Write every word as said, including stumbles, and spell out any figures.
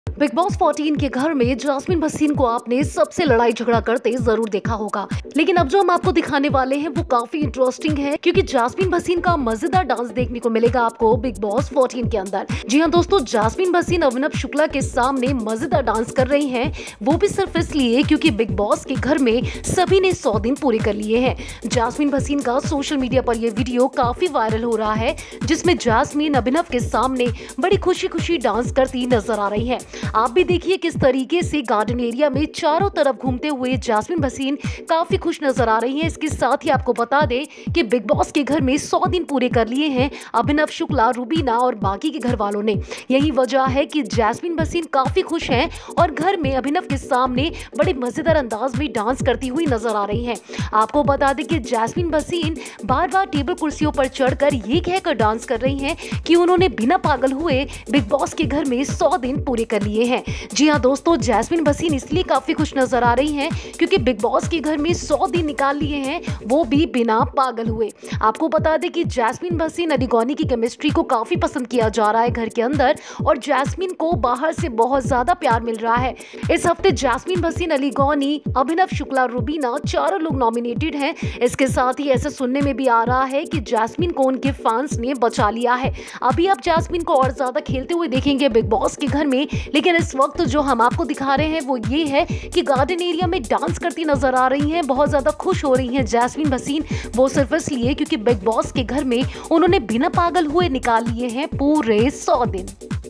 Big boss चौदह के घर में जास्मिन भसीन को आपने सबसे लड़ाई झगड़ा करते जरूर देखा होगा, लेकिन अब जो हम आपको दिखाने वाले हैं वो काफी इंटरेस्टिंग है क्योंकि जास्मिन भसीन का मजेदार डांस देखने को मिलेगा आपको बिग बॉस चौदह के अंदर। जी हाँ दोस्तों, जास्मिन भसीन अभिनव शुक्ला के सामने मजेदार डांस कर रही हैं, वो भी सिर्फ इसलिए क्योंकि बिग बॉस के घर में सभी ने सौ दिन पूरे कर लिए हैं। जास्मिन भसीन का सोशल मीडिया पर यह वीडियो काफी वायरल हो रहा है जिसमें जास्मिन अभिनव के सामने बड़ी खुशी खुशी डांस करती नजर आ रही है। आप भी देखिए किस तरीके से गार्डन एरिया में चारों तरफ घूमते हुए जास्मिन भसीन काफी खुश नजर आ रही हैं। इसके साथ ही आपको बता दें कि बिग बॉस के घर में सौ दिन पूरे कर लिए हैं अभिनव शुक्ला, रूबीना और बाकी के घर वालों ने। यही वजह है कि जास्मिन भसीन काफी खुश हैं और घर में अभिनव के सामने बड़े मजेदार अंदाज में डांस करती हुई नजर आ रही हैं। आपको बता दें कि जास्मिन भसीन बार बार टेबल कुर्सियों पर चढ़कर ये कहकर डांस कर रही हैं कि उन्होंने बिना पागल हुए बिग बॉस के घर में सौ दिन पूरे कर लिए हैं। जी हाँ दोस्तों, जास्मिन भसीन इसलिए काफी खुश नजर आ रही हैं क्योंकि बिग बॉस के घर में सौ दिन निकाल लिए हैं, वो भी बिना पागल हुए। आपको बता दें कि जास्मिन भसीन अलीगौनी की केमिस्ट्री को काफी पसंद किया जा रहा है घर के अंदर और जास्मिन को बाहर से बहुत ज्यादा प्यार मिल रहा है। इस हफ्ते जास्मिन भसीन, अलीगौनी, अभिनव शुक्ला, रूबीना चारों लोग नॉमिनेटेड हैं। इसके साथ ही ऐसा सुनने में भी आ रहा है कि जास्मिन को उनके फैंस ने बचा लिया है। अभी आप जास्मिन को और ज्यादा खेलते हुए देखेंगे बिग बॉस के घर में, लेकिन इस वक्त जो हम आपको दिखा रहे हैं वो ये है कि गार्डन एरिया में डांस करती नजर आ रही हैं, बहुत ज्यादा खुश हो रही हैं जास्मिन भसीन। वो सिर्फ इसलिए क्योंकि बिग बॉस के घर में उन्होंने बिना पागल हुए निकाल लिए हैं पूरे सौ दिन।